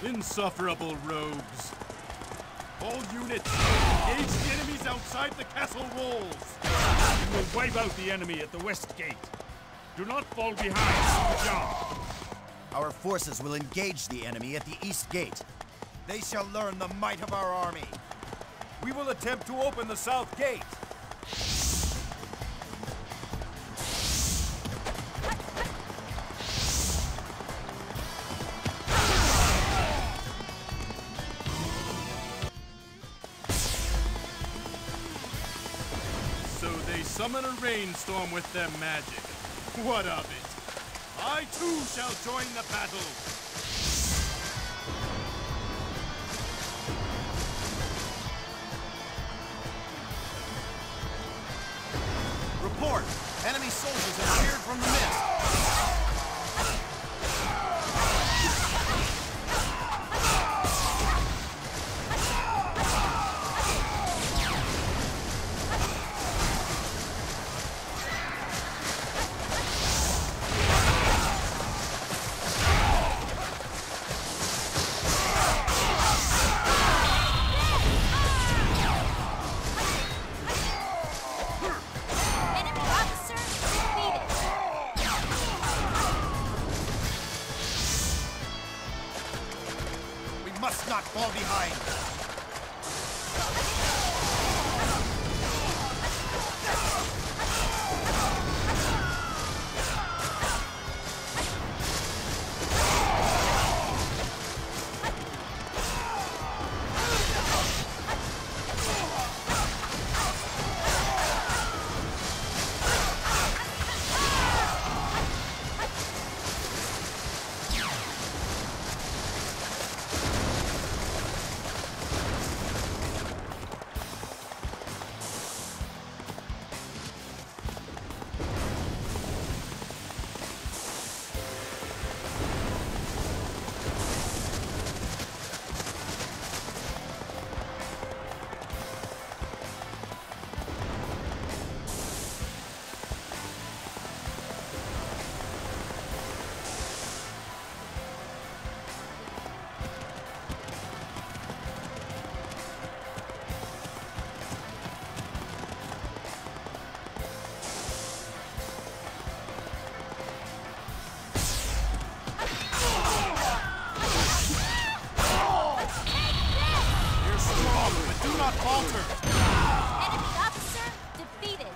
Insufferable rogues. All units, engage the enemies outside the castle walls. We will wipe out the enemy at the west gate. Do not fall behind, Sir John. Our forces will engage the enemy at the east gate. They shall learn the might of our army. We will attempt to open the south gate. So they summon a rainstorm with their magic. What of it? I too shall join the battle! Report! Enemy soldiers have appeared from the mist! Must not fall behind! Do not falter! Enemy officer defeated.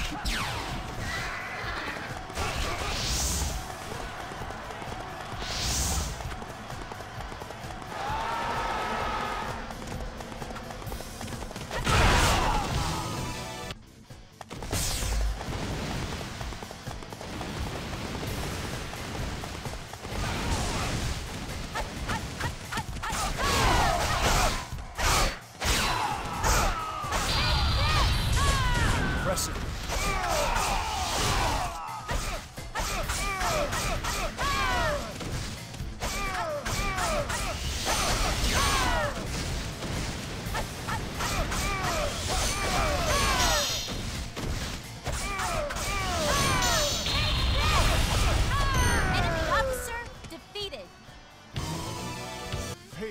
Impressive. Enemy officer defeated. Hey.